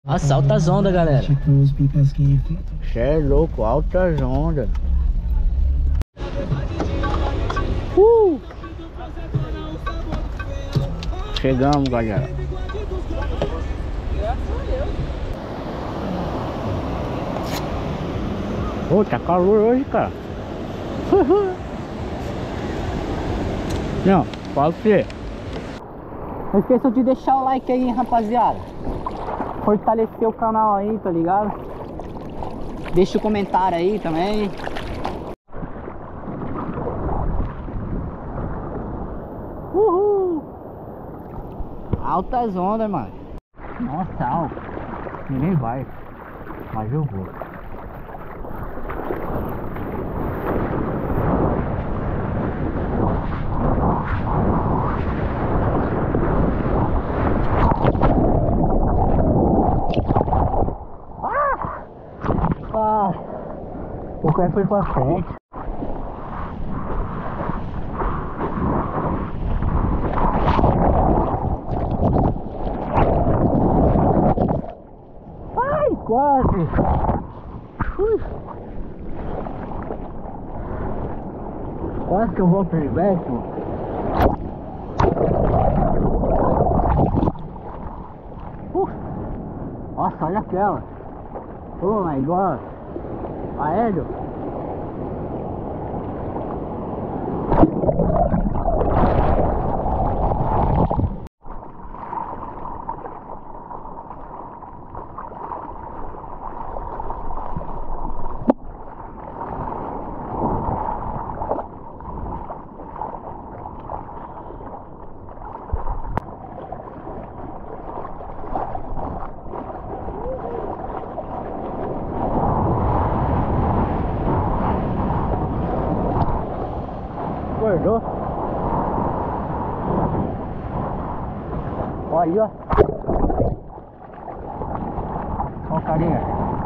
Nossa, altas ondas, galera. Tipo os pipasquinhos aqui. Cê é louco, altas ondas. Chegamos, galera. Ô, tá calor hoje, cara. Não, fala pra você. Não esqueçam de deixar o like aí, rapaziada. Fortalecer o canal aí, tá ligado? Deixa o comentário aí também. Uhul! Altas ondas, mano. Nossa, alto. Ninguém vai. Mas eu vou. O pé foi pra frente. Ai, quase. Quase que eu vou pro reverso. Nossa, olha aquela. Oh my god. Aéreo. Acordou? Olha aí, ó. Ó, carinha.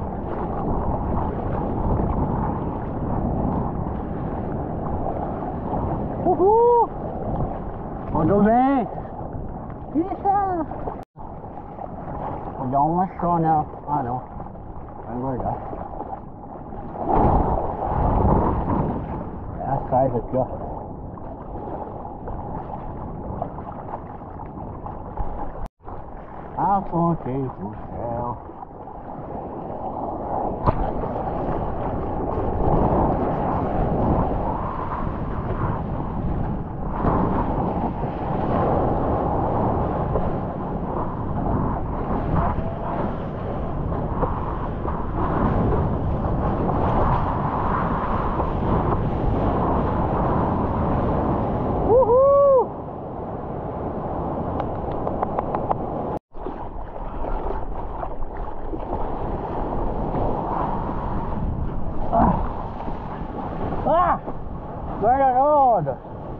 Uhul! Mandou bem. Isso! Vou dar uma só nela. Ah, não. Vai engordar. É a carga aqui, ó. Apontei pro céu. Guarda na onda.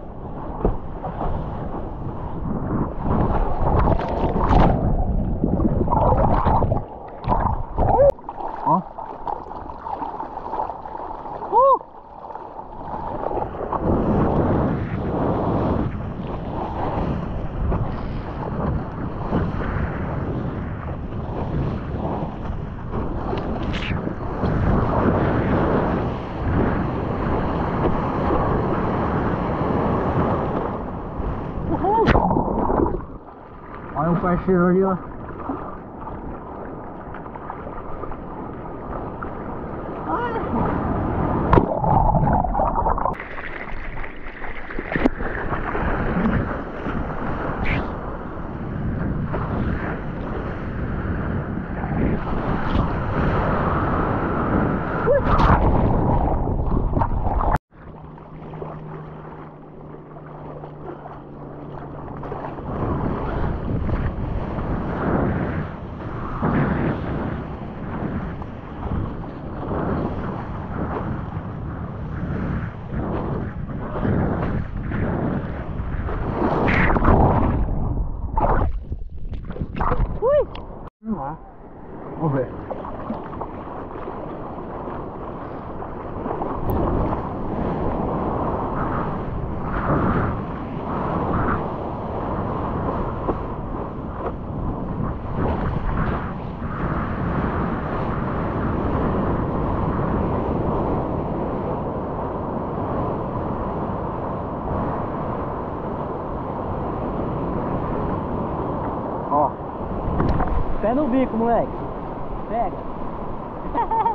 Ó. Olha o parceiro ali, ó. Ó. Pé no bico, moleque. Pega.